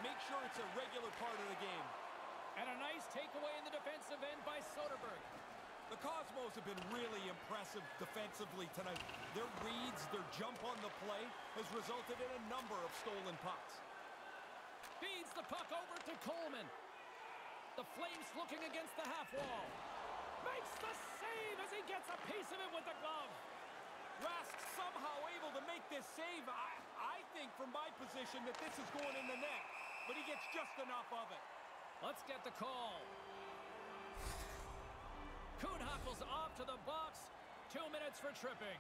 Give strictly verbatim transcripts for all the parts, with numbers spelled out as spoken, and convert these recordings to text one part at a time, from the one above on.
make sure it's a regular part of the game. And a nice takeaway in the defensive end by Soderberg. The Cosmos have been really impressive defensively tonight. Their reads, their jump on the play has resulted in a number of stolen pucks. Feeds the puck over to Coleman. The Flames looking against the half wall. Makes the save as he gets a piece of it with the glove. Rask somehow able to make this save. I, I think from my position that this is going in the net, but he gets just enough of it. Let's get the call. Kuhnhackl's off to the box. Two minutes for tripping.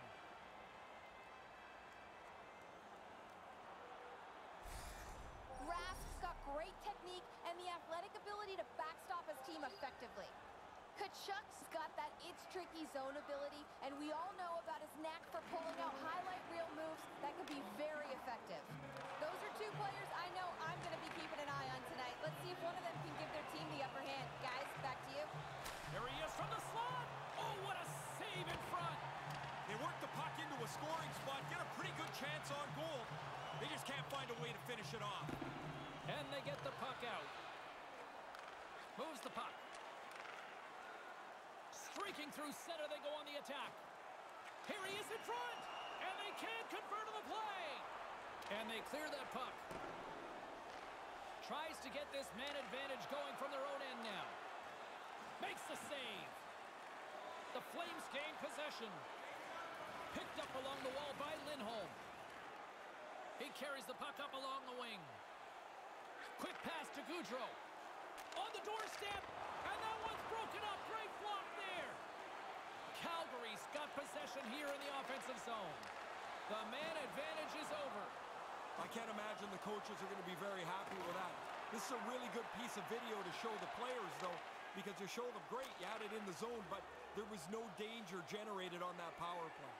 Rask's got great technique and the athletic ability to backstop his team effectively. Tkachuk's got that it's tricky zone ability, and we all know about his knack for pulling out highlight reel moves that can be very effective. Those are two players I know I'm going to be keeping an eye on tonight. Let's see if one of them can give their team the upper hand. Guys, back to you. Here he is from the slot. Oh, what a save in front. They work the puck into a scoring spot, get a pretty good chance on goal. They just can't find a way to finish it off. And they get the puck out. Moves the puck. Streaking through center, they go on the attack. Here he is in front, and they can't convert on the play. And they clear that puck. Tries to get this man advantage going from their own end now. Makes the save. The Flames gain possession. Picked up along the wall by Lindholm. He carries the puck up along the wing. Quick pass to Gaudreau. On the doorstep, and that one's broken up. Great block there. Calgary's got possession here in the offensive zone. The man advantage is over. I can't imagine the coaches are going to be very happy with that. This is a really good piece of video to show the players, though, because they're showing them, great, you had it in the zone, but there was no danger generated on that power play.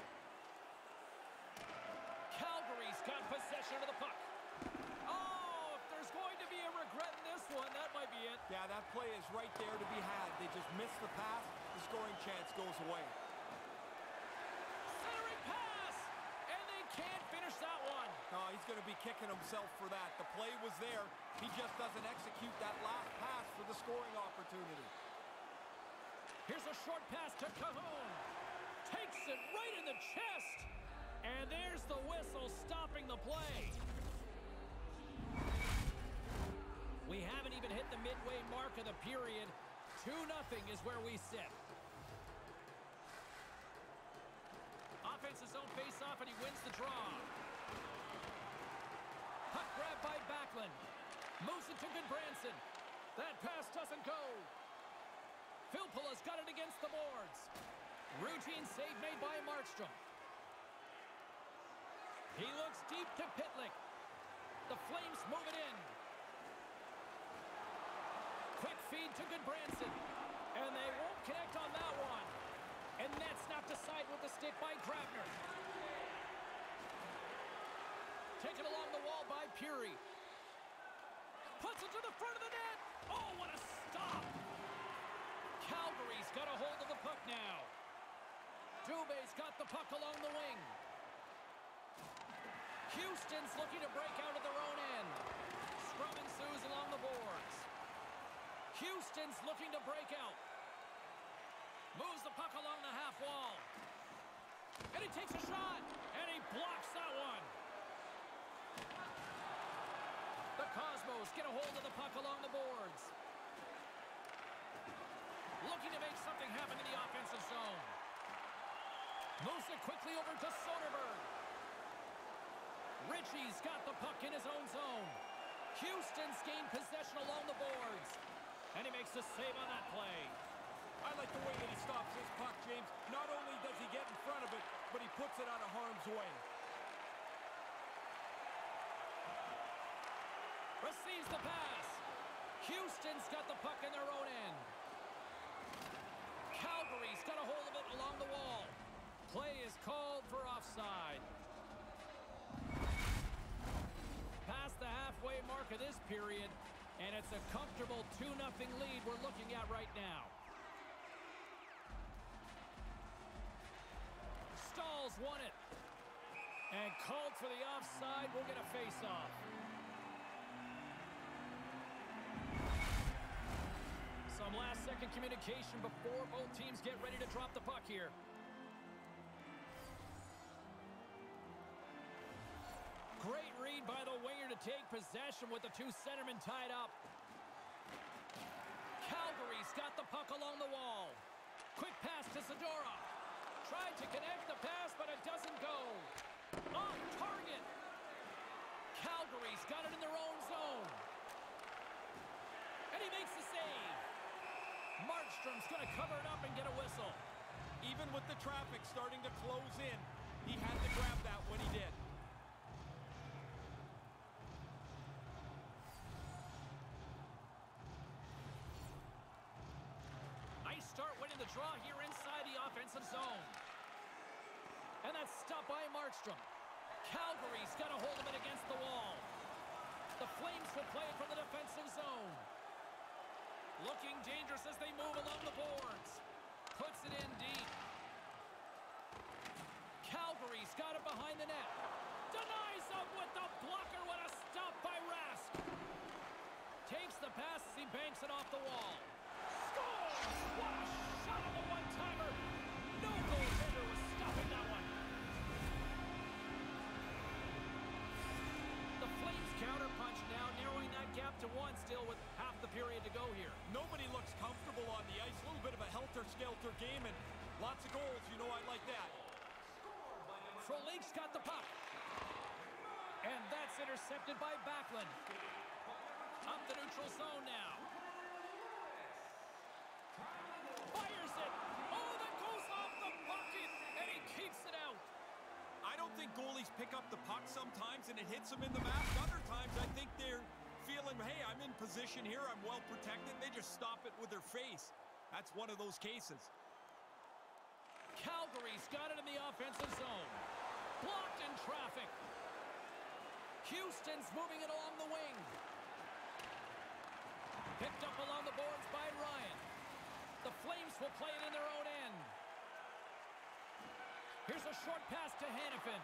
Calgary's got possession of the puck. Oh, if there's going to be a regret in this one, that might be it. Yeah, that play is right there to be had. They just missed the pass. The scoring chance goes away. Centering pass, and they can't finish that one. No, he's going to be kicking himself for that. The play was there. He just doesn't execute that last pass for the scoring opportunity. Here's a short pass to Cahoon. Takes it right in the chest. And there's the whistle stopping the play. We haven't even hit the midway mark of the period. two nothing is where we sit. Offensive zone face-off, and he wins the draw. Puck grab by Backlund. Moves it to Goodbranson. That pass doesn't go. Filppula's got it against the boards. Routine save made by Markstrom. He looks deep to Pitlick. The Flames move it in. Quick feed to Goodbranson. And they won't connect on that one. And net snapped aside with the stick by Grabner. Taken along the wall by Puri. Puts it to the front of the net. Oh, what a stop. Calgary's got a hold of the puck now. Dubé's got the puck along the wing. Houston's looking to break out of their own end. Scrum ensues along the boards. Houston's looking to break out. Moves the puck along the half wall. And he takes a shot. And he blocks that one. The Cosmos get a hold of the puck along the boards. Looking to make something happen in the offensive zone. Moves it quickly over to Soderberg. Ritchie's got the puck in his own zone. Houston's gained possession along the boards. And he makes the save on that play. I like the way that he stops his puck, James. Not only does he get in front of it, but he puts it out of harm's way. Receives the pass. Houston's got the puck in their own end. Calgary's got a hold of it along the wall. Play is called for offside. Past the halfway mark of this period, and it's a comfortable two nothing lead we're looking at right now. Staal's won it. And called for the offside. We'll get a face-off. Constant communication before both teams get ready to drop the puck here. Great read by the winger to take possession with the two centermen tied up. Calgary's got the puck along the wall. Quick pass to Zadorov. Tried to connect the pass, but it doesn't go. Off target. Calgary's got it in their own zone. And he makes the save. Markstrom's going to cover it up and get a whistle. Even with the traffic starting to close in, he had to grab that when he did. Nice start winning the draw here inside the offensive zone. And that's stopped by Markstrom. Calgary's got a hold of it against the wall. The Flames will play it from the defensive zone. Looking dangerous as they move along the boards. Puts it in deep. Calgary's got it behind the net. Denies him with the blocker. What a stop by Rask. Takes the pass as he banks it off the wall. Scores! What a shot on the one-timer. No goaltender was stopping that one. The Flames counterpunch now, narrowing that gap to one, still with half the period to go here. Nobody looks comfortable on the ice. A little bit of a helter-skelter game and lots of goals. You know I like that. Frolik's got the puck. And that's intercepted by Backlund. Up the neutral zone now. Fires it. Oh, that goes off the bucket. And he keeps it out. I don't think goalies pick up the puck sometimes and it hits them in the mask. Other times I think they're feeling, hey, I'm in position here. I'm well protected. They just stop it with their face. That's one of those cases. Calgary's got it in the offensive zone. Blocked in traffic. Houston's moving it along the wing. Picked up along the boards by Ryan. The Flames will play it in their own end. Here's a short pass to Hanifin.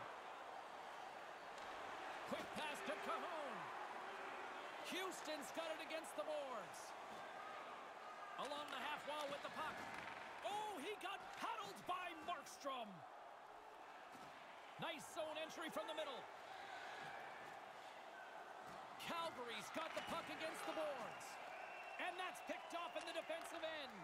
Quick pass to Cahoon. Houston's got it against the boards. Along the half wall with the puck. Oh, he got paddled by Markstrom. Nice zone entry from the middle. Calgary's got the puck against the boards. And that's picked off in the defensive end.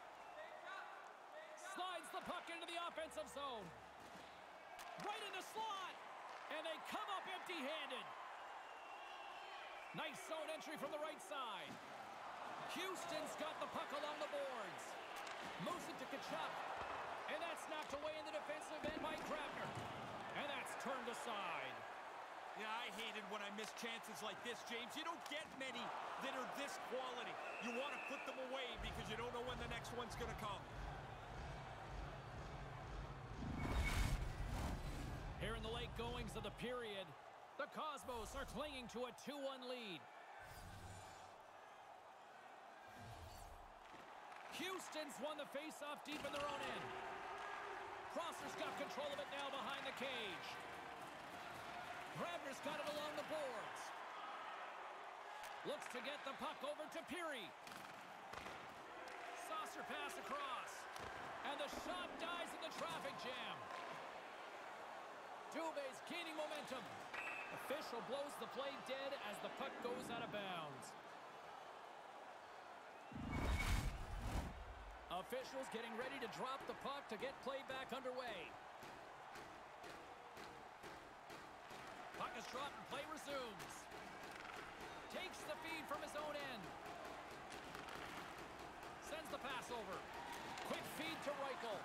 Slides the puck into the offensive zone. Right in the slot. And they come up empty-handed. Nice zone entry from the right side. Houston's got the puck along the boards. Moves it to Tkachuk. And that's knocked away in the defensive end by Grabner. And that's turned aside. Yeah, I hate it when I miss chances like this, James. You don't get many that are this quality. You want to put them away because you don't know when the next one's going to come. Here in the late goings of the period, the Cosmos are clinging to a two one lead. Houston's won the faceoff deep in their own end. Prosser's got control of it now behind the cage. Grabner's got it along the boards. Looks to get the puck over to Peary. Saucer pass across. And the shot dies in the traffic jam. Dubé's gaining momentum. Official blows the play dead as the puck goes out of bounds. Officials getting ready to drop the puck to get play back underway. Puck is dropped and play resumes. Takes the feed from his own end. Sends the pass over. Quick feed to Reichel.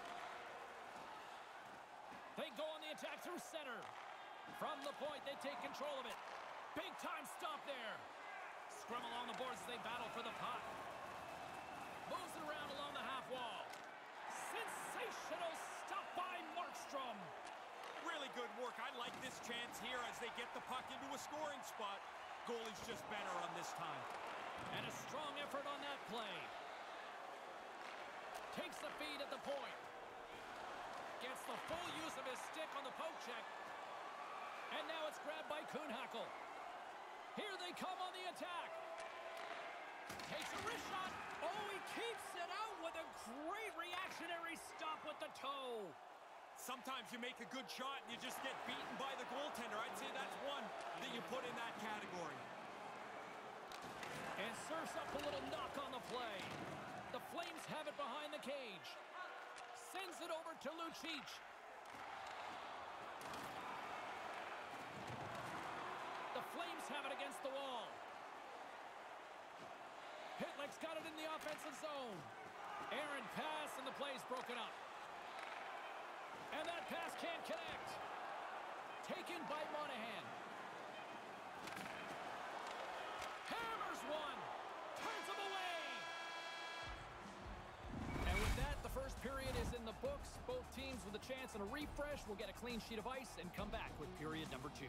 They go on the attack through center. From the point, they take control of it. Big time stop there. Scrum along the boards as they battle for the puck. Moves it around along the half wall. Sensational stop by Markstrom. Really good work. I like this chance here as they get the puck into a scoring spot. Goalie's just better on this time. And a strong effort on that play. Takes the feed at the point. Gets the full use of his stick on the poke check. And now it's grabbed by Kuhnhackl. Here they come on the attack. Takes a wrist shot. Oh, he keeps it out with a great reactionary stop with the toe. Sometimes you make a good shot and you just get beaten by the goaltender. I'd say that's one that you put in that category. And serves up a little knock on the play. The Flames have it behind the cage. Sends it over to Lucic. The Flames have it against the wall. Pitlick's got it in the offensive zone. Aaron pass and the play's broken up. And that pass can't connect. Taken by Monahan. Hammers one. Turns him away. And with that, the first period is in the books. Both teams with a chance and a refresh will get a clean sheet of ice and come back with period number two.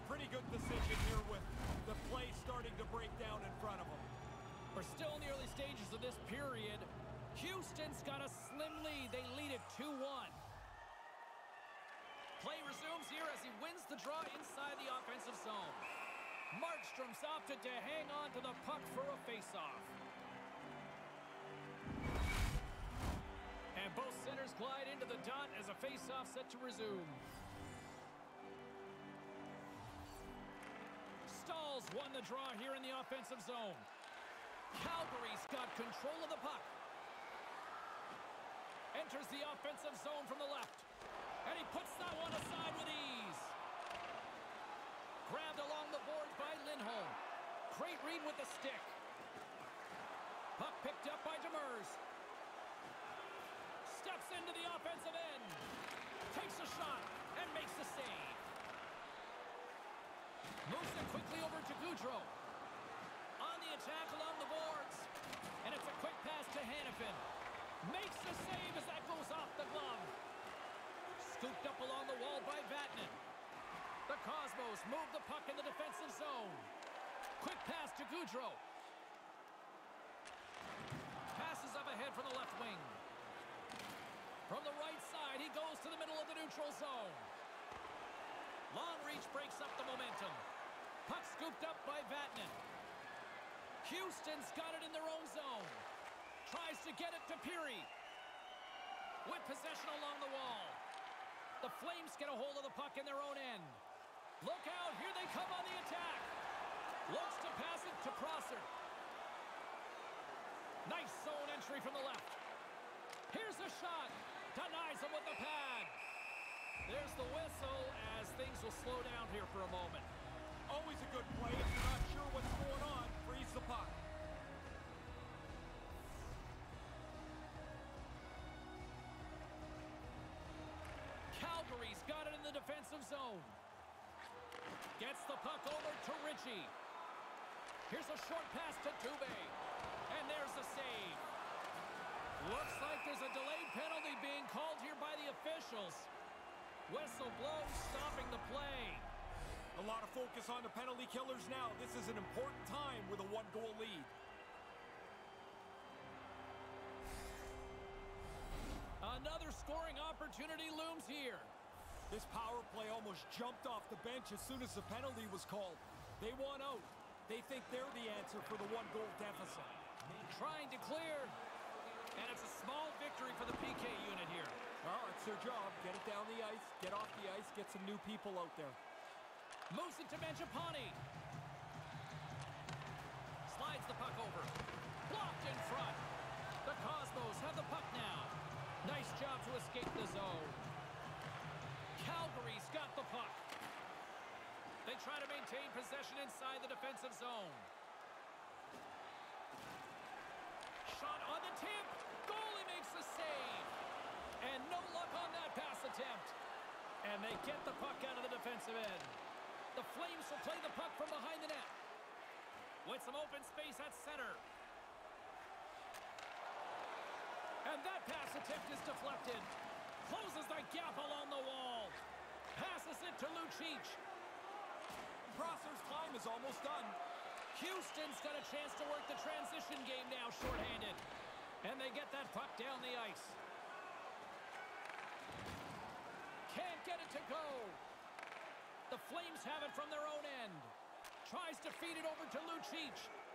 pretty good decision here with the play starting to break down in front of him. We're still in the early stages of this period. Houston's got a slim lead. They lead it two one. Play resumes here as he wins the draw inside the offensive zone. Markstrom's opted to hang on to the puck for a faceoff. And both centers glide into the dot as a faceoff set to resume. Stahls won the draw here in the offensive zone. Calgary's got control of the puck. Enters the offensive zone from the left. And he puts that one aside with ease. Grabbed along the boards by Lindholm. Great read with the stick. Puck picked up by Demers. Steps into the offensive end. Takes a shot and makes the save. Moves it quickly over to Gaudreau. On the attack along the boards. And it's a quick pass to Hanifin. Makes the save as that goes off the glove. Scooped up along the wall by Vatanen. The Cosmos move the puck in the defensive zone. Quick pass to Gaudreau. Passes up ahead from the left wing. From the right side, he goes to the middle of the neutral zone. Long reach breaks up the momentum. Puck scooped up by Vatanen. Houston's got it in their own zone. Tries to get it to Pirri. With possession along the wall. The Flames get a hold of the puck in their own end. Look out, here they come on the attack. Looks to pass it to Prosser. Nice zone entry from the left. Here's a shot. Denies him with the pad. There's the whistle as things will slow down here for a moment. Always a good play if you're not sure what's going on. Freeze the puck. Calgary's got it in the defensive zone. Gets the puck over to Ritchie. Here's a short pass to Dubé. And there's the save. Looks like there's a delayed penalty being called here by the officials. Whistle blows, stopping the play. A lot of focus on the penalty killers now. This is an important time with a one-goal lead. Another scoring opportunity looms here. This power play almost jumped off the bench as soon as the penalty was called. They want out. They think they're the answer for the one-goal deficit. Trying to clear. And it's a small victory for the P K unit here. Well, it's their job. Get it down the ice, get off the ice, get some new people out there. Moves it to Mangiapane. Slides the puck over. Blocked in front. The Cosmos have the puck now. Nice job to escape the zone. Calgary's got the puck. They try to maintain possession inside the defensive zone. Shot on the tip. Goalie makes the save. And no luck on that pass attempt. And they get the puck out of the defensive end. The Flames will play the puck from behind the net. With some open space at center. And that pass attempt is deflected. Closes the gap along the wall. Passes it to Lucic. Prosser's time is almost done. Houston's got a chance to work the transition game now shorthanded. And they get that puck down the ice. Can't get it to go. The Flames have it from their own end. Tries to feed it over to Lucic.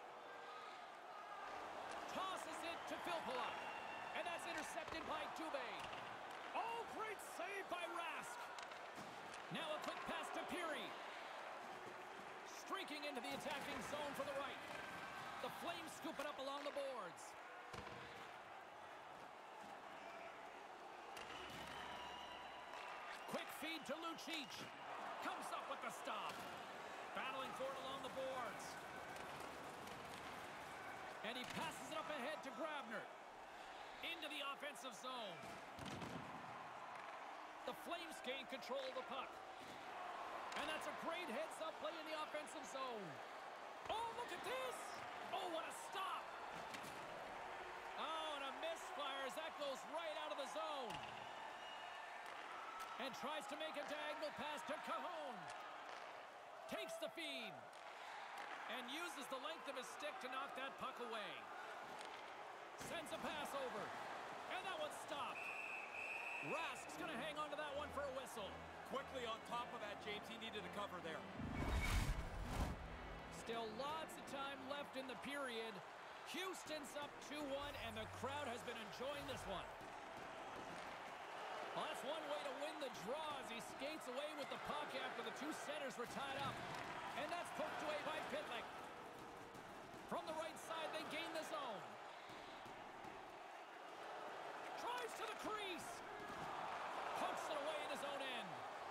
Tosses it to Filppula. And that's intercepted by Dubé. Oh, great save by Rask. Now a quick pass to Pirri. Streaking into the attacking zone for the right. The Flames scoop it up along the boards. Quick feed to Lucic. Comes up with the stop. Battling for it along the boards. And he passes it up ahead to Grabner. Into the offensive zone. The Flames gain control of the puck. And that's a great heads-up play in the offensive zone. Oh, look at this! Oh, what a stop! Oh, and a misfire as that goes right out of the zone. And tries to make a diagonal pass to Cajon. Takes the feed. And uses the length of his stick to knock that puck away. Sends a pass over. And that one's stopped. Rask's going to hang on to that one for a whistle. Quickly on top of that, James. He needed a cover there. Still lots of time left in the period. Houston's up two one, and the crowd has been enjoying this one. Well, that's one way to win the draw as he skates away with the puck after the two centers were tied up. And that's poked away by Pitlick. From the right side, they gain the zone. Drives to the crease. Pokes it away in his own end.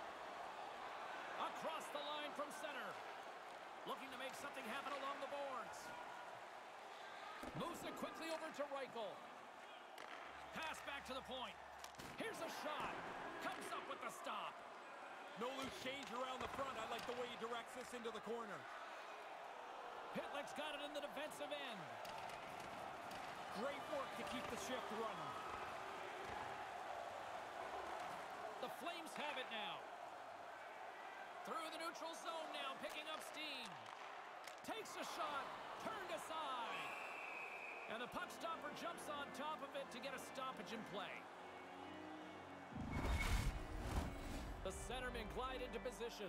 Across the line from center. Looking to make something happen along the boards. Moves it quickly over to Reichel. Pass back to the point. Here's a shot. Comes up with the stop. No loose change around the front. I like the way he directs this into the corner. Pitlick's got it in the defensive end. Great work to keep the shift running. The Flames have it now. Through the neutral zone now, picking up steam. Takes a shot, turned aside. And the puck stopper jumps on top of it to get a stoppage in play. The centermen glide into position.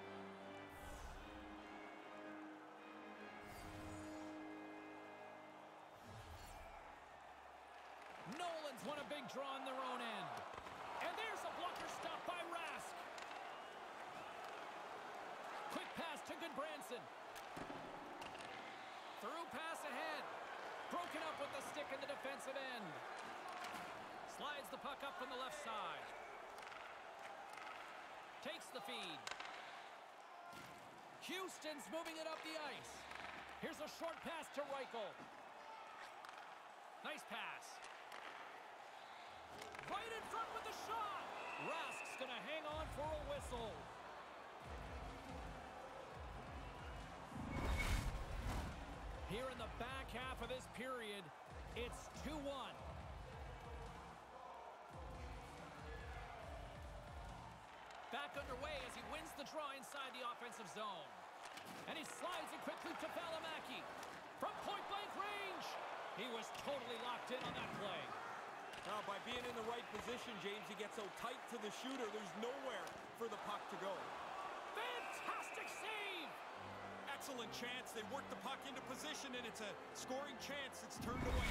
Nolan's won a big draw on their own end. And there's a blocker stop by Rask. Quick pass to Goodbranson. Through pass ahead. Broken up with the stick in the defensive end. Slides the puck up from the left side. Takes the feed. Houston's moving it up the ice. Here's a short pass to Reichel. Nice pass. Right in front with the shot. Rask's going to hang on for a whistle. Here in the back half of this period, it's two one. Back underway as he wins the draw inside the offensive zone. And he slides it quickly to Valimaki. From point-blank range. He was totally locked in on that play. Now, by being in the right position, James, he gets so tight to the shooter, there's nowhere for the puck to go. Fantastic save! Excellent chance. They work the puck into position, and it's a scoring chance. It's turned away.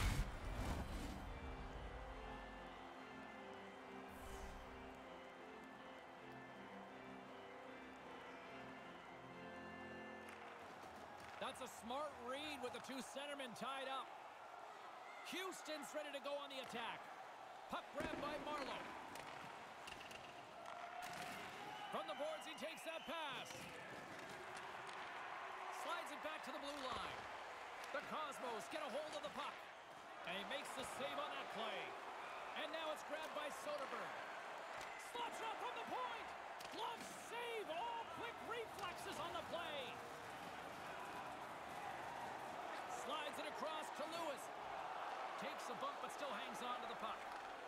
That's a smart read with the two centermen tied up. Houston's ready to go on the attack. Puck grabbed by Marleau. From the boards, he takes that pass. Slides it back to the blue line. The Cosmos get a hold of the puck. And he makes the save on that play. And now it's grabbed by Soderberg. Slops up from the point. Glove save. All quick reflexes on the play. Slides it across to Lewis. Takes a bump, but still hangs on to the puck.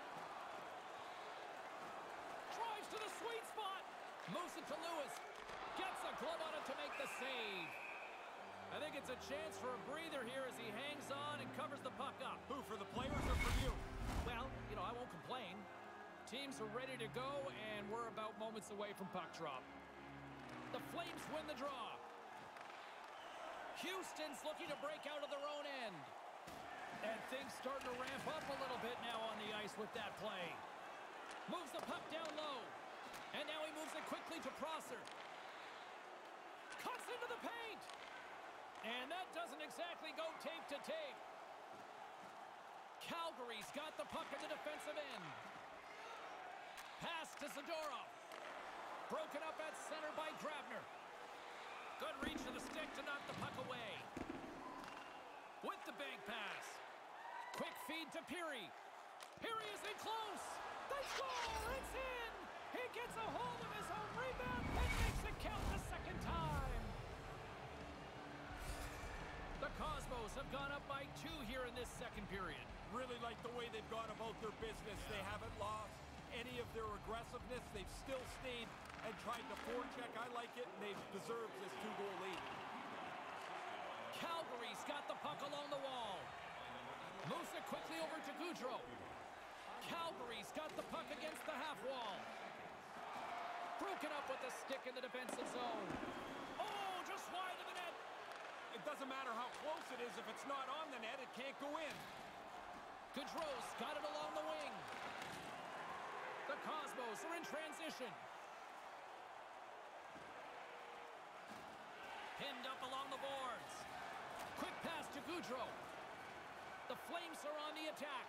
Drives to the sweet spot. Moves it to Lewis. Gets a glove on it to make the save. I think it's a chance for a breather here as he hangs on and covers the puck up. Who, for the players or for you? Well, you know, I won't complain. Teams are ready to go, and we're about moments away from puck drop. The Flames win the draw. Houston's looking to break out of their own end. And things starting to ramp up a little bit now on the ice with that play. Moves the puck down low. And now he moves it quickly to Prosser. Cuts into the paint. And that doesn't exactly go tape to tape. Calgary's got the puck in the defensive end. Pass to Zadorov. Broken up at center by Grabner. Good reach of the stick to knock the puck away. With the bank pass. Quick feed to Peary. Peary is in close. They score! It's in! He gets a hold of his own rebound and makes it count the second time. The Cosmos have gone up by two here in this second period. Really like the way they've gone about their business. They haven't lost any of their aggressiveness. They've still stayed and tried to forecheck. I like it, and they've deserved this two-goal lead. Calgary's got the puck along the wall. Moves it quickly over to Gaudreau. Calgary's got the puck against the half wall. Broken up with the stick in the defensive zone. Oh, just wide of the net. It doesn't matter how close it is. If it's not on the net, it can't go in. Gaudreau's got it along the wing. The Cosmos are in transition. Pinned up along the boards. Quick pass to Gaudreau. The Flames are on the attack.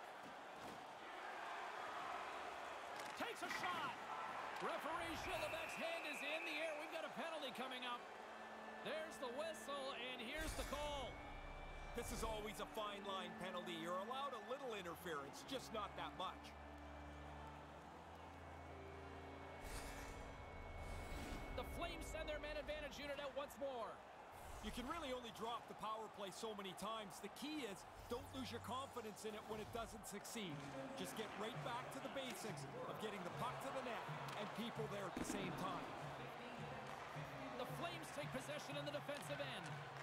Takes a shot. Referee Shilabek's hand is in the air. We've got a penalty coming up. There's the whistle, and here's the call. This is always a fine line penalty. You're allowed a little interference, just not that much. The Flames send their man advantage unit out once more. You can really only drop the power play so many times. The key is don't lose your confidence in it when it doesn't succeed. Just get right back to the basics of getting the puck to the net and people there at the same time. The Flames take possession in the defensive end.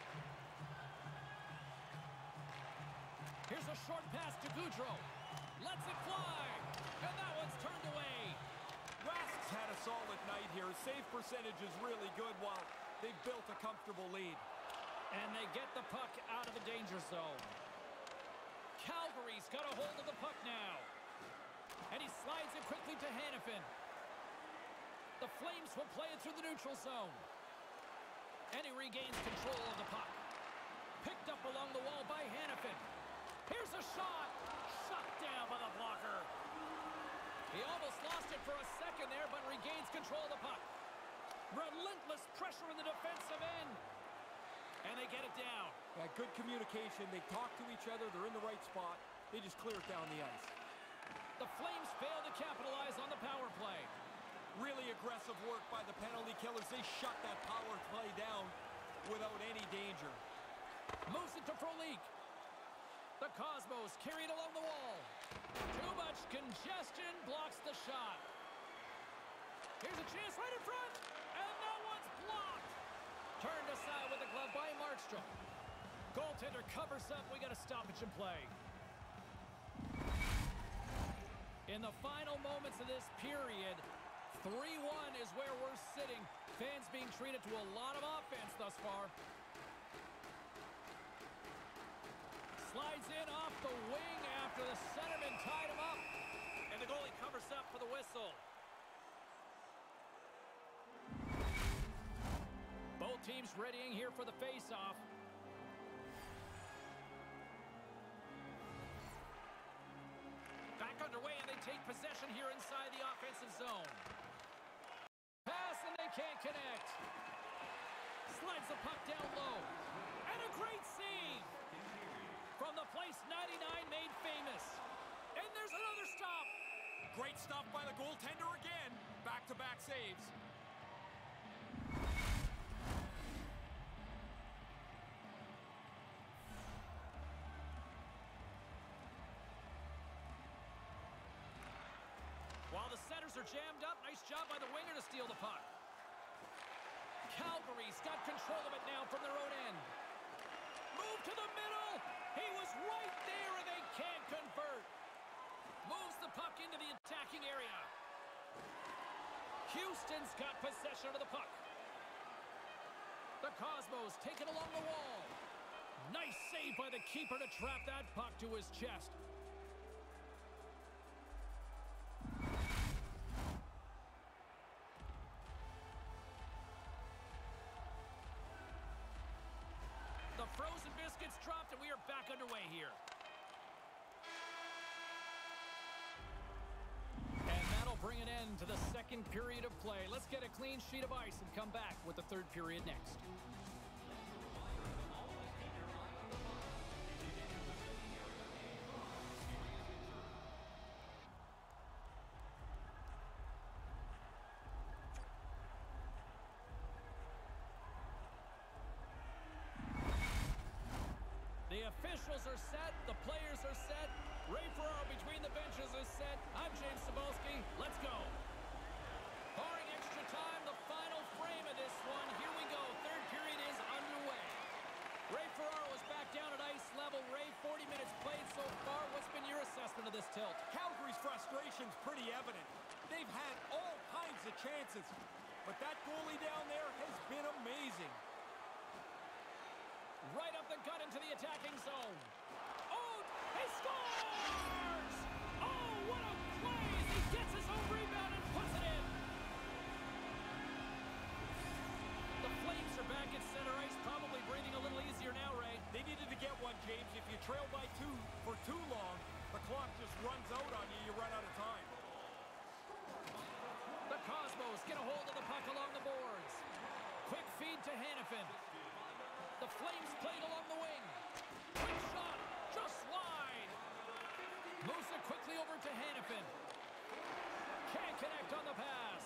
Here's a short pass to Gaudreau. Lets it fly. And that one's turned away. Rask's had a solid night here. Save percentage is really good while they've built a comfortable lead. And they get the puck out of the danger zone. Calgary's got a hold of the puck now. And he slides it quickly to Hanifin. The Flames will play it through the neutral zone. And he regains control of the puck. Picked up along the wall by Hanifin. Here's a shot. Shut down by the blocker. He almost lost it for a second there, but regains control of the puck. Relentless pressure in the defensive end. And they get it down. Yeah, good communication. They talk to each other. They're in the right spot. They just clear it down the ice. The Flames fail to capitalize on the power play. Really aggressive work by the penalty killers. They shut that power play down without any danger. Moves it to Frolik. The Cosmos carried along the wall. Too much congestion blocks the shot. Here's a chance right in front. And that one's blocked. Turned aside with the glove by Markstrom. Goaltender covers up. We got a stoppage in play. In the final moments of this period, three one is where we're sitting. Fans being treated to a lot of offense thus far. Slides in off the wing after the centerman tied him up. And the goalie covers up for the whistle. Both teams readying here for the face-off. Back underway, and they take possession here inside the offensive zone. Pass, and they can't connect. Slides the puck down low. And a great save from the place ninety-nine made famous. And there's another stop. Great stuff by the goaltender again. Back-to-back saves. While the centers are jammed up, nice job by the winger to steal the puck. Calgary's got control of it now from their own end. Move to the middle. He was right there, and they can't convert. Moves the puck into the attacking area. Houston's got possession of the puck. The Cosmos take it along the wall. Nice save by the keeper to trap that puck to his chest. The frozen biscuits dropped, and we are back underway here. And that'll bring an end to the second period of play. Let's get a clean sheet of ice and come back with the third period next. The officials are set. The players are set. Ray Ferraro between the benches is set. I'm James Cybulski. Let's go. Barring extra time, the level. Ray, forty minutes played so far. What's been your assessment of this tilt? Calgary's frustration's pretty evident. They've had all kinds of chances, but that goalie down there has been amazing. Right up the gut into the attacking zone. Oh, he scores! Oh, what a play! He gets his own rebound and puts it in. The Flames are back at center ice, probably breathing a little easier now, Ray. They needed to get one, James. If you trail by two for too long, the clock just runs out on you. You run out of time. The Cosmos get a hold of the puck along the boards. Quick feed to Hanifin. The Flames played along the wing. Quick shot, just wide. Moves it quickly over to Hanifin. Can't connect on the pass.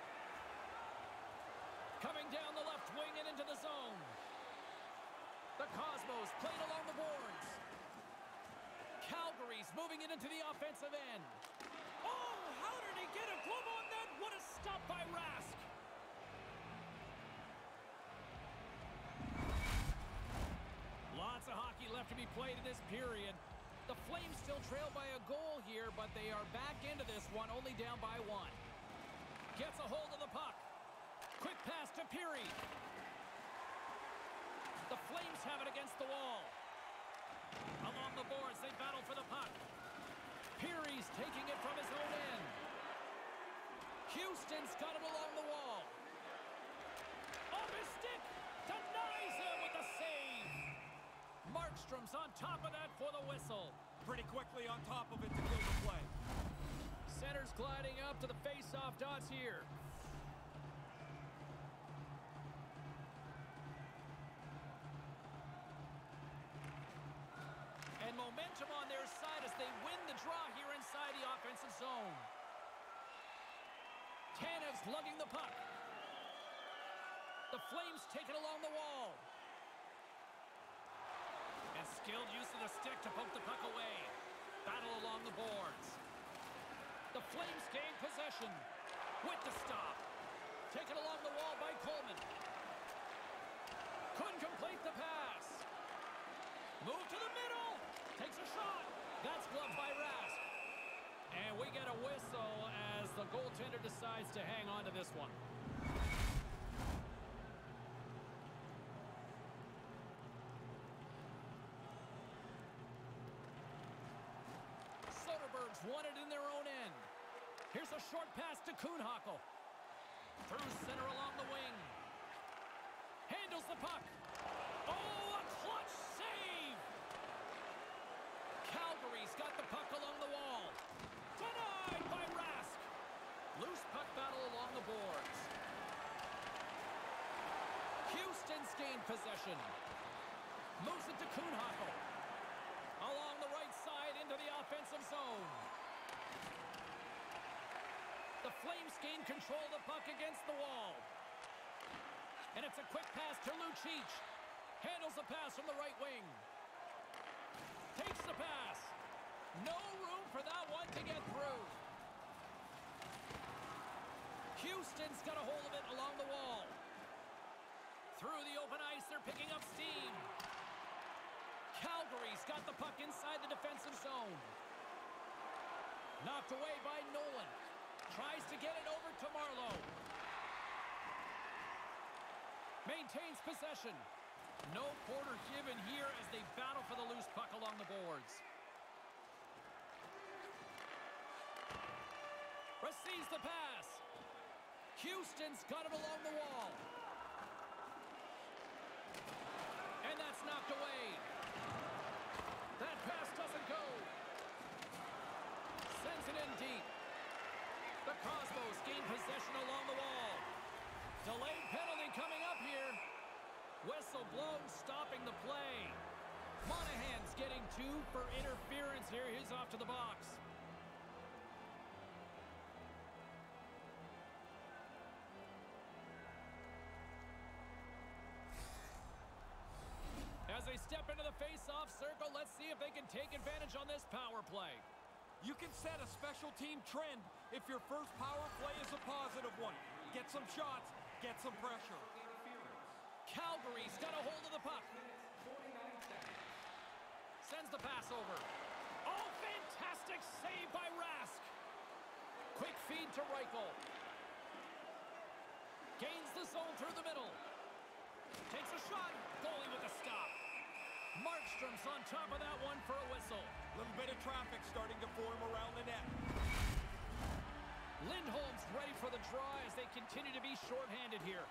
Coming down the left wing and into the zone. The Cosmos played along the boards. Calgary's moving it into the offensive end. Oh, how did he get a glove on that? What a stop by Rask. Lots of hockey left to be played in this period. The Flames still trail by a goal here, but they are back into this one, only down by one. Gets a hold of the puck. Quick pass to Peary. The Flames have it against the wall. Along the boards, they battle for the puck. Peary's taking it from his own end. Houston's got it along the wall. Off his stick. Denies him with the save. Markstrom's on top of that for the whistle. Pretty quickly on top of it to kill the play. Center's gliding up to the face-off dots here. And momentum on their side as they win the draw here inside the offensive zone. Tanev's lugging the puck. The Flames take it along the wall. And skilled use of the stick to poke the puck away. Battle along the boards. The Flames gain possession with the stop. Taken along the wall by Coleman. Couldn't complete the pass. Move to the middle. Takes a shot. That's gloved by Rask. And we get a whistle as the goaltender decides to hang on to this one. Soderberg's won it in their own end. Here's a short pass to Kuhnhackl. Through center along the wing. Handles the puck. Oh, a clutch save! Calgary's got the puck along the wall. Denied by Rask. Loose puck battle along the boards. Houston's gained possession. Moves it to Kuhnhackl. Along the right side into the offensive zone. The Flames gain control of the puck against the wall. And it's a quick pass to Lucic. Handles the pass from the right wing. Takes the pass. No room for that one to get through. Houston's got a hold of it along the wall. Through the open ice, they're picking up steam. Calgary's got the puck inside the defensive zone. Knocked away by Nolan. Tries to get it over to Marleau. Maintains possession. No quarter given here as they battle for the loose puck along the boards. Receives the pass. Houston's got it along the wall. And that's knocked away. That pass doesn't go. Sends it in deep. The Cosmos gain possession along the wall. Delayed penalty coming up here. Whistle blown, stopping the play. Monahan's getting two for interference here. He's off to the box. As they step into the face-off circle, let's see if they can take advantage on this power play. You can set a special team trend if your first power play is a positive one. Get some shots, get some pressure. Calgary's got a hold of the puck. the pass over. Oh, fantastic save by Rask. Quick feed to Reichel. Gains the zone through the middle. Takes a shot. Goalie with a stop. Markstrom's on top of that one for a whistle. A little bit of traffic starting to form around the net. Lindholm's ready for the draw as they continue to be shorthanded here.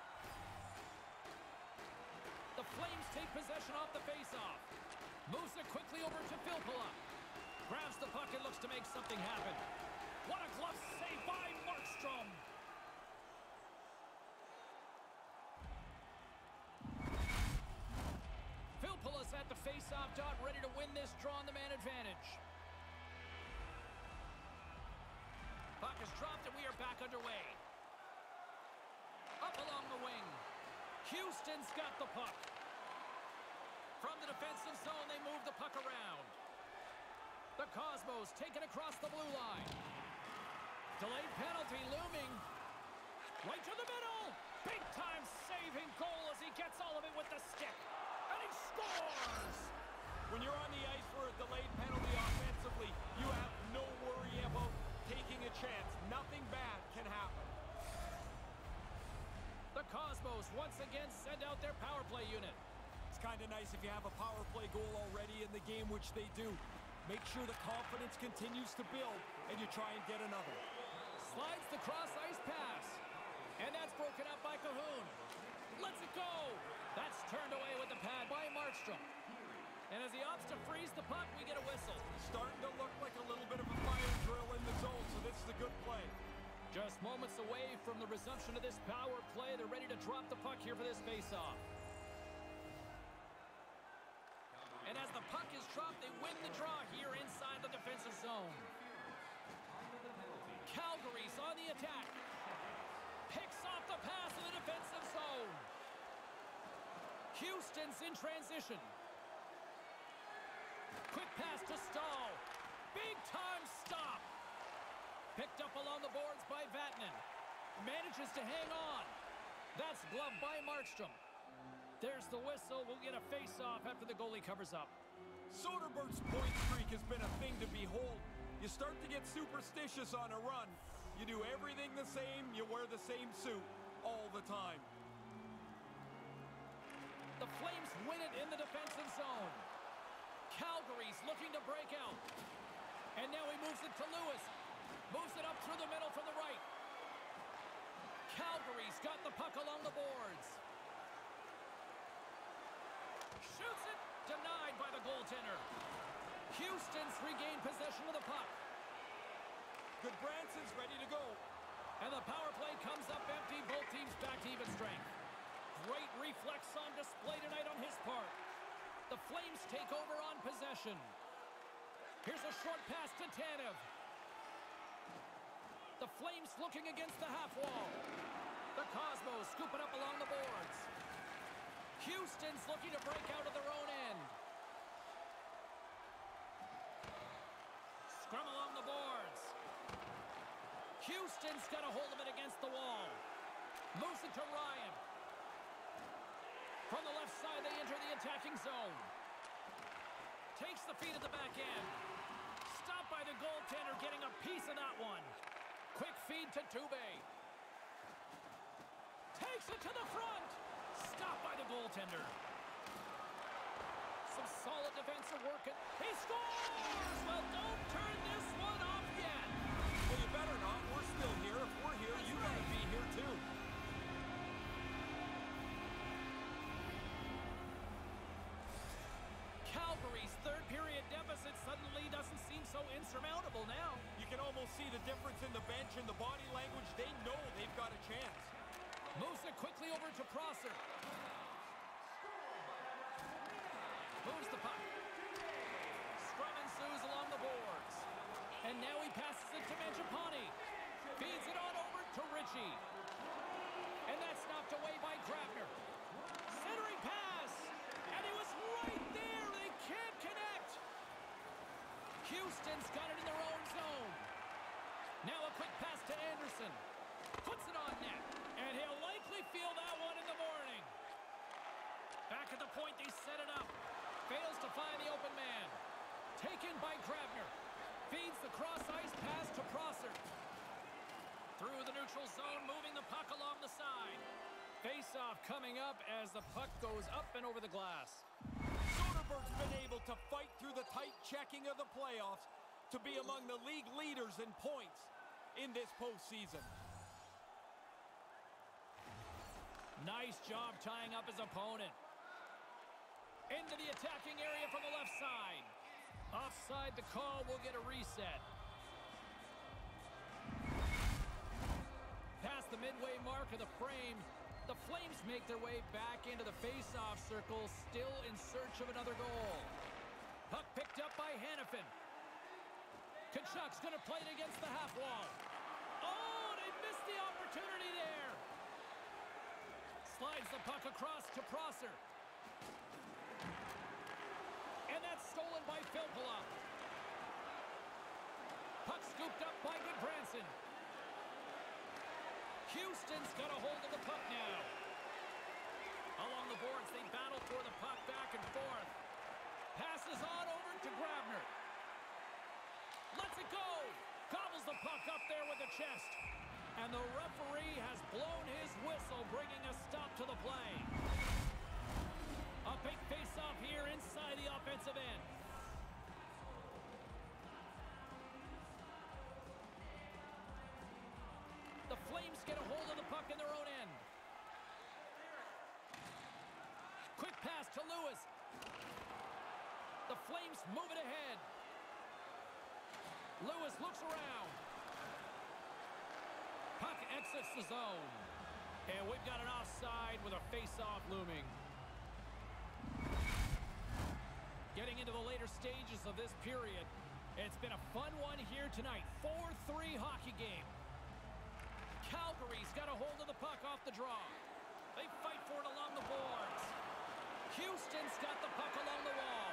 The Flames take possession off the faceoff. Moves it quickly over to Filppula. Grabs the puck and looks to make something happen. What a glove save by Markstrom. Filppula's at the faceoff dot, ready to win this draw on the man advantage. Puck is dropped and we are back underway. Up along the wing. Houston's got the puck. From the defensive zone, they move the puck around. The Cosmos take it across the blue line. Delayed penalty looming. Right to the middle. Big time saving goal as he gets all of it with the stick. And he scores! When you're on the ice for a delayed penalty offensively, you have no worry about taking a chance. Nothing bad can happen. The Cosmos once again send out their power play unit. It's kind of nice if you have a power play goal already in the game, which they do. Make sure the confidence continues to build, and you try and get another. Slides the cross-ice pass. And that's broken up by Cahoon. Lets it go. That's turned away with the pad by Markstrom. And as he opts to freeze the puck, we get a whistle. Starting to look like a little bit of a fire drill in the zone, so this is a good play. Just moments away from the resumption of this power play. They're ready to drop the puck here for this face-off. And as the puck is dropped, they win the draw here inside the defensive zone. Calgary's on the attack. Picks off the pass in the defensive zone. Houston's in transition. Quick pass to Stahl. Big time stop. Picked up along the boards by Vatanen. Manages to hang on. That's gloved by Markstrom. There's the whistle. We'll get a face-off after the goalie covers up. Soderberg's point streak has been a thing to behold. You start to get superstitious on a run. You do everything the same. You wear the same suit all the time. The Flames win it in the defensive zone. Calgary's looking to break out. And now he moves it to Lewis. Moves it up through the middle from the right. Calgary's got the puck along the boards. Shoots it. Denied by the goaltender. Houston's regained possession of the puck. Goodbranson's ready to go. And the power play comes up empty. Both teams back to even strength. Great reflex on display tonight on his part. The Flames take over on possession. Here's a short pass to Tanev. The Flames looking against the half wall. The Cosmos scoop it up along the boards. Houston's looking to break out of their own end. Scrum along the boards. Houston's got a hold of it against the wall. Moves it to Ryan. From the left side, they enter the attacking zone. Takes the feed at the back end. Stopped by the goaltender, getting a piece of that one. Quick feed to Dubé. Takes it to the front. Stopped by the goaltender. Some solid defensive work. He scores! Well, don't turn this one off yet. Well, you better not. We're still here. If we're here, you gotta be here too. Calgary's third period deficit suddenly doesn't seem so insurmountable now. You can almost see the difference in the bench and the body language. They know they've got a chance. Moves it quickly over to Prosser. Moves the puck. Scrum ensues along the boards. And now he passes it to Mangiapane. Feeds it on over to Ritchie. And that's knocked away by Grabner. Centering pass. And he was right there. They can't connect. Houston's got it in their own zone. Now a quick pass to Anderson. Puts it on net. And he'll likely feel that one in the morning. Back at the point, they set it up. Fails to find the open man. Taken by Grabner. Feeds the cross-ice pass to Prosser. Through the neutral zone, moving the puck along the side. Face-off coming up as the puck goes up and over the glass. Soderberg's been able to fight through the tight checking of the playoffs to be among the league leaders in points in this postseason. Nice job tying up his opponent. Into the attacking area from the left side. Offside the call, will get a reset. Past the midway mark of the frame, the Flames make their way back into the face-off circle, still in search of another goal. Puck picked up by Hanifin. Tkachuk's going to play it against the half wall. Oh, they missed the opportunity there. Slides the puck across to Prosser. And that's stolen by Filppula. Puck scooped up by Goodbranson. Houston's got a hold of the puck now. Along the boards, they battle for the puck back and forth. Passes on over to Grabner. Lets it go. Gobbles the puck up there with the chest. And the referee has blown his whistle, bringing a stop to the play. A big face-off here inside the offensive end. The Flames get a hold of the puck in their own end. Quick pass to Lewis. The Flames move it ahead. Lewis looks around. Puck exits the zone. And we've got an offside with a face-off looming. Getting into the later stages of this period, it's been a fun one here tonight. four three hockey game. Calgary's got a hold of the puck off the draw. They fight for it along the boards. Houston's got the puck along the wall.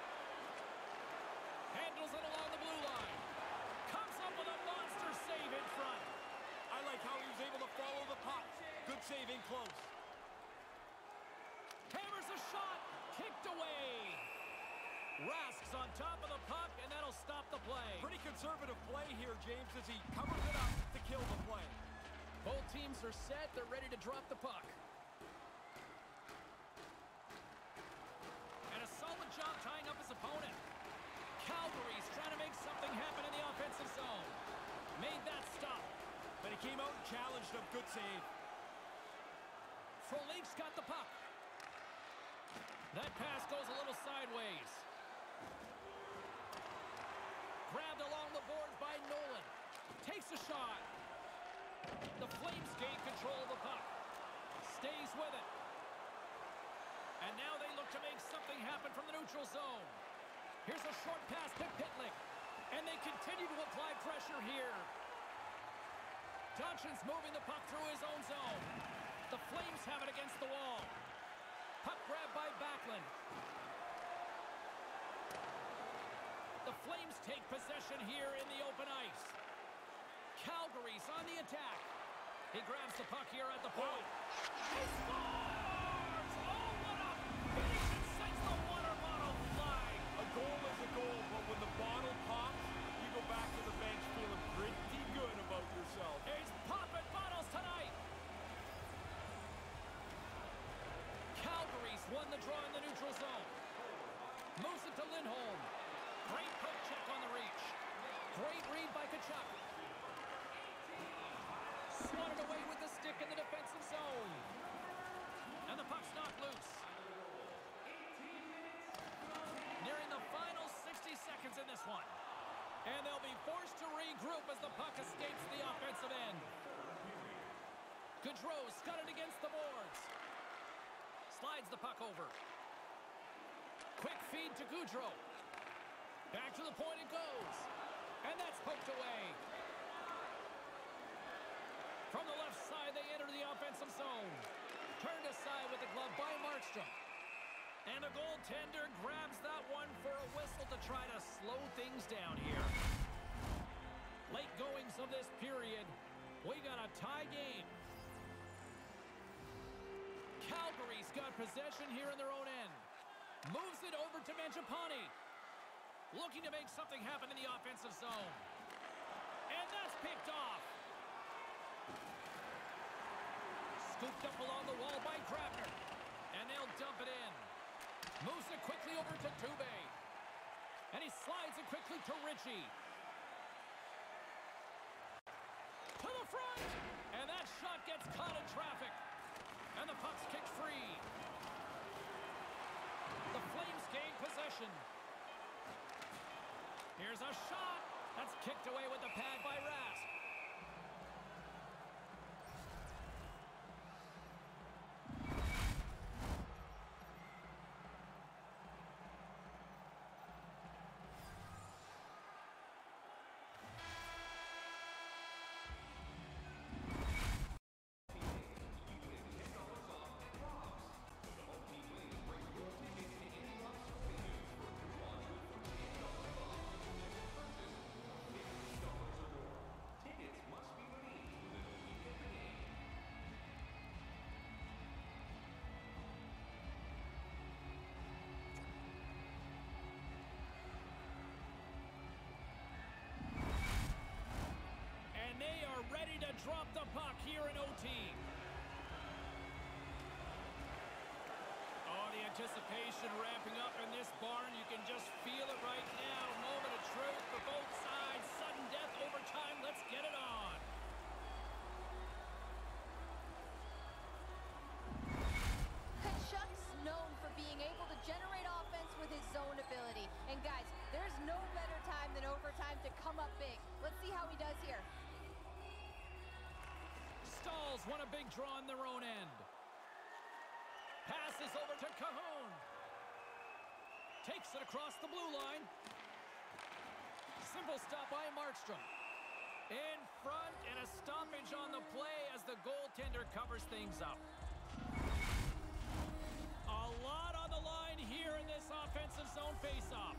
Handles it along the blue line. Comes up with a monster save in front. I like how he was able to follow the puck. Good save in close. Hammers a shot. Kicked away. Rask's on top of the puck, and that'll stop the play. Pretty conservative play here, James, as he covers it up to kill the play. Both teams are set. They're ready to drop the puck. And a solid job tying up his opponent. Calgary's trying to make something happen in the offensive zone. Made that stop. But he came out and challenged him. Good save. Frolik's got the puck. That pass goes a little sideways. Grabbed along the boards by Nolan. Takes a shot. The Flames gain control of the puck. Stays with it. And now they look to make something happen from the neutral zone. Here's a short pass to Pitlick. And they continue to apply pressure here. Johnson's moving the puck through his own zone. The Flames have it against the wall. Puck grabbed by Backlund. The Flames take possession here in the open ice. Calgary's on the attack. He grabs the puck here at the point. He scores! Oh, what a finish! And sends the water bottle flying. A goal is a goal, but when the bottle pops, you go back to the bench feeling pretty good about yourself. He's popping bottles tonight. Calgary's won the draw in the neutral zone. Moves it to Lindholm. Great poke check on the reach. Great read by Tkachuk. Swatted away with the stick in the defensive zone. And the puck's knocked loose. Nearing the final sixty seconds in this one. And they'll be forced to regroup as the puck escapes the offensive end. Gaudreau's got it against the boards. Slides the puck over. Quick feed to Gaudreau. Back to the point it goes. And that's poked away. From the left side, they enter the offensive zone. Turned aside with the glove by Markstrom. And the goaltender grabs that one for a whistle to try to slow things down here. Late goings of this period. We got a tie game. Calgary's got possession here in their own end. Moves it over to Mangiapane. Looking to make something happen in the offensive zone. And that's picked off. Scooped up along the wall by Grabner. And they'll dump it in. Moves it quickly over to Dubé. And he slides it quickly to Ritchie. To the front. And that shot gets caught in traffic. And the puck's kicked free. The Flames gain possession. Here's a shot. That's kicked away with the pad by Rask. Ready to drop the puck here in O T. Oh, the anticipation ramping up in this barn. You can just feel it right now. Moment of truth for both sides. Sudden death, overtime. Let's get it on. Tkachuk's known for being able to generate offense with his zone ability. And guys, there's no better time than overtime to come up big. Let's see how he does here. Stalls won a big draw in their own end. Passes over to Cahoon. Takes it across the blue line. Simple stop by Markstrom. In front and a stoppage on the play as the goaltender covers things up. A lot on the line here in this offensive zone faceoff.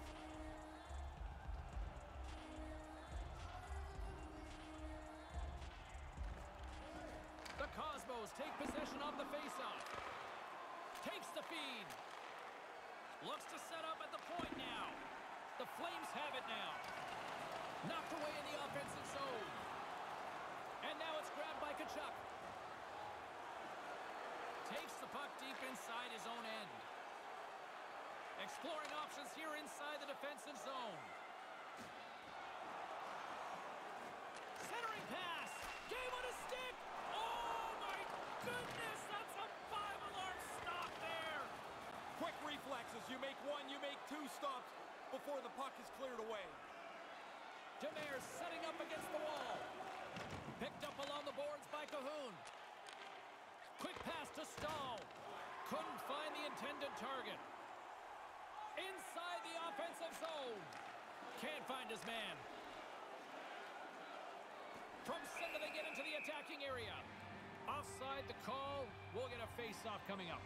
The Cosmos take possession of the faceoff. Takes the feed. Looks to set up at the point now. The Flames have it now. Knocked away in the offensive zone. And now it's grabbed by Tkachuk. Takes the puck deep inside his own end. Exploring options here inside the defensive zone. Centering pass. Game on a stick. Oh, my goodness. That's a five-alarm stop there. Quick reflexes. You make one, you make two stops before the puck is cleared away. Demers setting up against the wall. Picked up along the boards by Cahoon. Quick pass to Stahl. Couldn't find the intended target. Inside the offensive zone. Can't find his man. From center they get into the attacking area. Offside the call. We'll get a face-off coming up.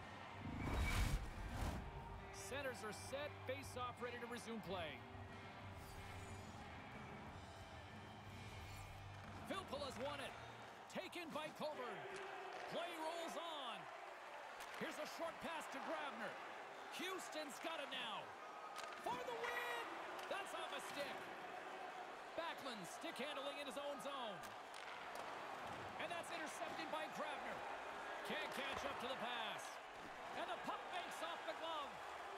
Centers are set. Face-off ready to resume play. Philpol has won it. Taken by Coburn. Play rolls on. Here's a short pass to Grabner. Houston's got it now. For the win! That's off a stick. Backlund stick handling in his own zone. And that's intercepted by Grabner. Can't catch up to the pass. And the puck makes off the glove.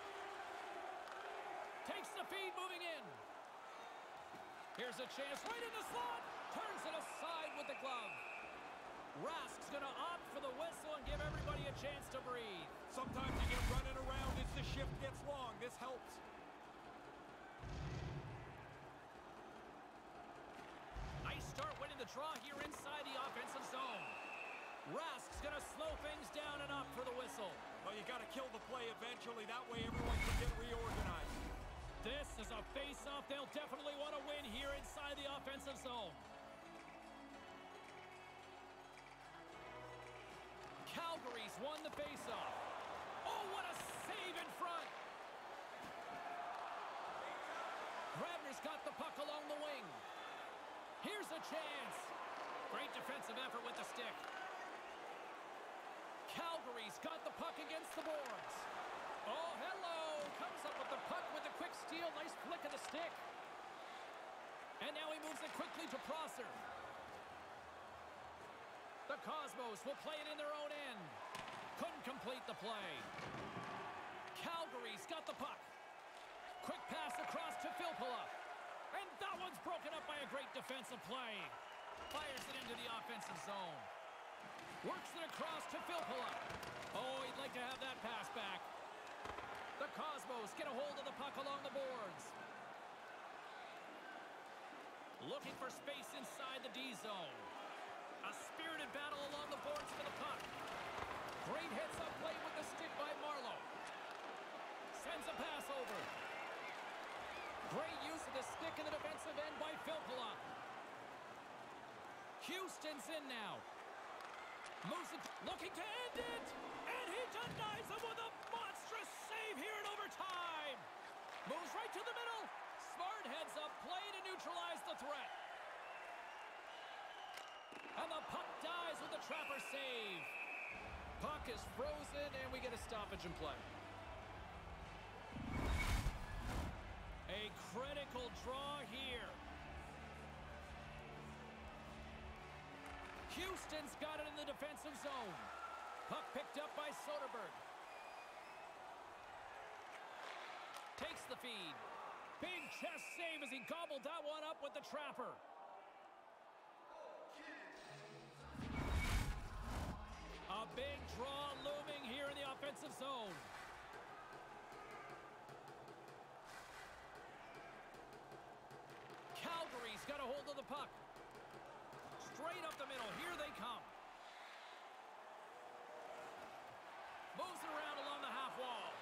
Takes the feed moving in. Here's a chance right in the slot. Turns it aside with the glove. Rask's going to opt for the whistle and give everybody a chance to breathe. Sometimes you get running around as the shift gets long. This helps. Nice start winning the draw here inside the offensive zone. Rask's going to slow things down and up for the whistle. Well, you got to kill the play eventually. That way everyone can get reorganized. This is a face-off they'll definitely want to win here inside the offensive zone. Calgary's won the face-off. Oh, what a save in front. Grabner's got the puck along the wing. Here's a chance. Great defensive effort with the stick. Calgary's got the puck against the boards. Oh, hello. Comes up with the puck with a quick steal. Nice flick And now he moves it quickly to Prosser. The Cosmos will play it in their own end. Couldn't complete the play. Calgary's got the puck. Quick pass across to Filppula. And that one's broken up by a great defensive play. Fires it into the offensive zone. Works it across to Filppula. Oh, he'd like to have that pass back. The Cosmos get a hold of the puck along the boards. Looking for space inside the D zone. A spirited battle along the boards for the puck. Great heads-up play with the stick by Marleau. Sends a pass over. Great use of the stick in the defensive end by Filppula. Houston's in now. Moves it, looking to end it. And he denies him with a monstrous save here in overtime. Moves right to the middle. Smart heads-up play to neutralize the threat. And the puck dies with the Trapper save. Puck is frozen, and we get a stoppage in play. A critical draw here. Houston's got it in the defensive zone. Puck picked up by Soderberg. Takes the feed. Big chest save as he gobbled that one up with the Trapper. A big draw looming here in the offensive zone. Calgary's got a hold of the puck. Straight up the middle. Here they come. Moves it around along the half wall.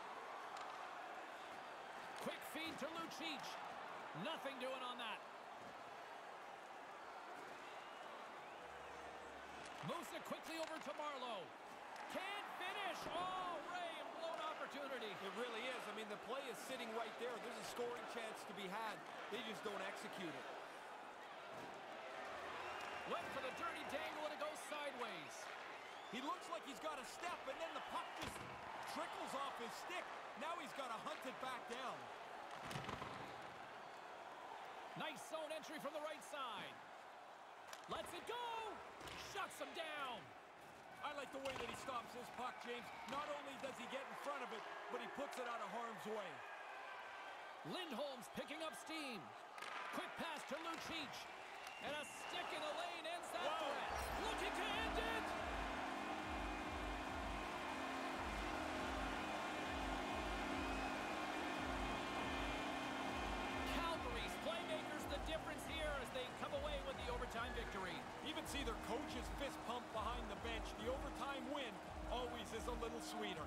Quick feed to Lucic. Nothing doing on that. Moves it quickly over to Marleau. Can't finish. Oh, Ray, a blown opportunity. It really is. I mean, the play is sitting right there. There's a scoring chance to be had. They just don't execute it. Went for the dirty dangle, and it goes sideways. He looks like he's got a step, and then the puck just trickles off his stick. Now he's got to hunt it back down. Nice zone entry from the right side. Lets it go. Shuts him down. I like the way that he stops his puck, James. Not only does he get in front of it, but he puts it out of harm's way. Lindholm's picking up steam. Quick pass to Lucic. And a stick in the lane ends that Whoa. threat. Looking to end it. Calgary's playmakers the difference here as they come away with the overtime victory. Even see their coach's fist pump behind the bench. The overtime win always is a little sweeter.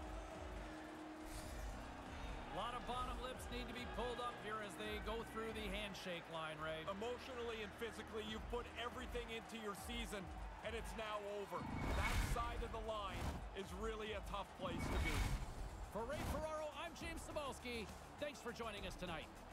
A lot of bottom lips need to be pulled up here as they go through the handshake line, Ray. Emotionally and physically, you've put everything into your season, and it's now over. That side of the line is really a tough place to be. For Ray Ferraro, I'm James Cybulski. Thanks for joining us tonight.